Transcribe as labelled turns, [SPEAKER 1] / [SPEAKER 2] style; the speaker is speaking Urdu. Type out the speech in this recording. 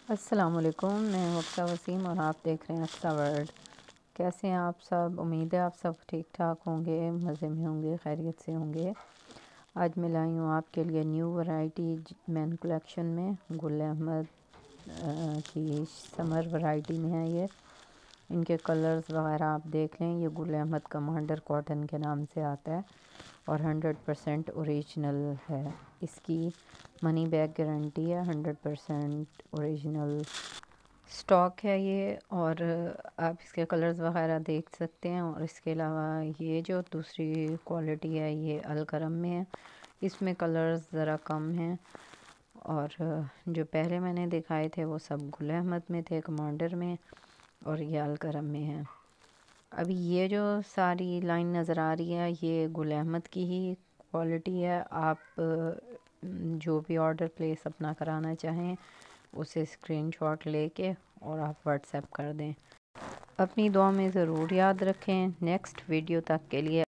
[SPEAKER 1] السلام علیکم، میں حفصہ وسیم اور آپ دیکھ رہے ہیں حفصہ ورلڈ۔ کیسے ہیں آپ سب؟ امید ہے آپ سب ٹھیک ٹھاک ہوں گے، مزے میں ہوں گے، خیریت سے ہوں گے۔ آج میں لائی ہوں آپ کے لیے نیو ورائٹی مین کلیکشن میں گل احمد کی سمر ورائٹی میں ہے۔ یہ ان کے کلرز وغیرہ آپ دیکھ لیں۔ یہ گل احمد کمانڈر کاٹن کے نام سے آتا ہے اور 100% اوریجنل ہے۔ اس کی منی بیک گارنٹی ہے، 100% اوریجنل سٹاک ہے یہ، اور آپ اس کے کلرز وغیرہ دیکھ سکتے ہیں۔ اور اس کے علاوہ یہ جو دوسری کوالٹی ہے یہ الکرم میں ہے، اس میں کلرز ذرا کم ہیں، اور جو پہلے میں نے دکھائے تھے وہ سب گل احمد میں تھے، کمانڈر میں، اور یہ الکرم میں ہے۔ ابھی یہ جو ساری لائن نظر آ رہی ہے یہ گل احمد کی ہی کوالٹی ہے۔ آپ جو بھی آرڈر پلیس اپنا کرانا چاہیں اسے اسکرین شاٹ لے کے اور آپ واٹس ایپ کر دیں۔ اپنی دعا میں ضرور یاد رکھیں۔ نیکسٹ ویڈیو تک کے لیے